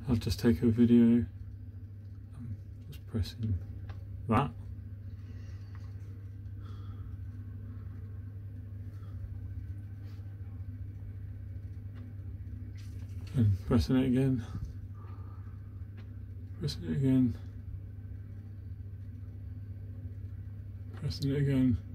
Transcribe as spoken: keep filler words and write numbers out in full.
I'll just take a video. I'm just pressing that. And pressing it again. Pressing it again. Pressing it again.